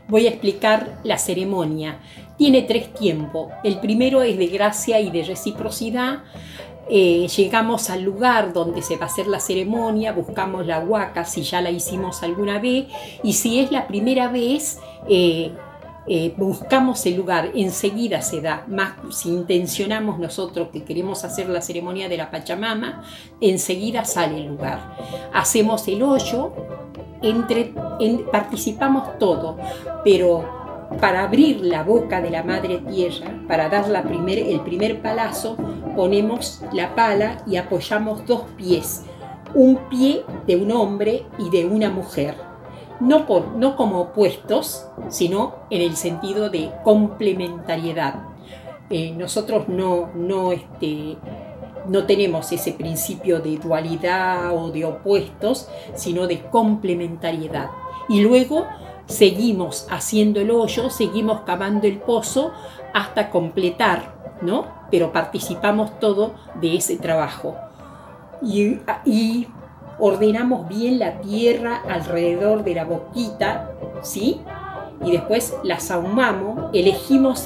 voy a explicar la ceremonia. Tiene 3 tiempos. El primero es de gracia y de reciprocidad. Llegamos al lugar donde se va a hacer la ceremonia, buscamos la huaca si ya la hicimos alguna vez, y si es la primera vez, buscamos el lugar, enseguida se da, más si intencionamos nosotros que queremos hacer la ceremonia de la Pachamama, enseguida sale el lugar. Hacemos el hoyo, participamos todo, pero para abrir la boca de la Madre Tierra, para dar el primer palazo, ponemos la pala y apoyamos 2 pies, un pie de un hombre y de una mujer. No como opuestos, sino en el sentido de complementariedad. Nosotros no tenemos ese principio de dualidad o de opuestos, sino de complementariedad. Y luego seguimos haciendo el hoyo, seguimos cavando el pozo hasta completar, ¿no? Pero participamos todo de ese trabajo. Y ordenamos bien la tierra alrededor de la boquita, ¿sí? Y después la sahumamos, elegimos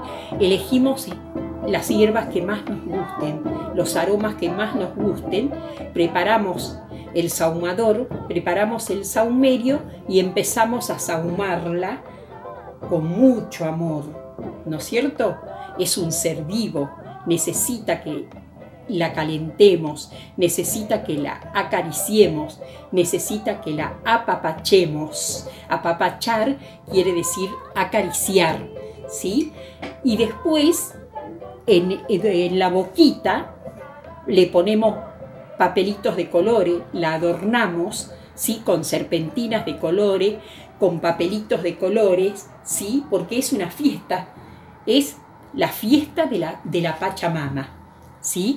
las hierbas que más nos gusten, los aromas que más nos gusten, preparamos el sahumador, preparamos el sahumerio y empezamos a sahumarla con mucho amor, ¿no es cierto? Es un ser vivo, necesita que la calentemos, necesita que la acariciemos, necesita que la apapachemos. Apapachar quiere decir acariciar, ¿sí? Y después en la boquita le ponemos papelitos de colores, la adornamos, ¿sí? Con serpentinas de colores, con papelitos de colores, ¿sí? Porque es una fiesta, es la fiesta de la Pachamama, ¿sí?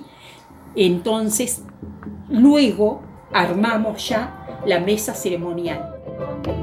Entonces, luego armamos ya la mesa ceremonial.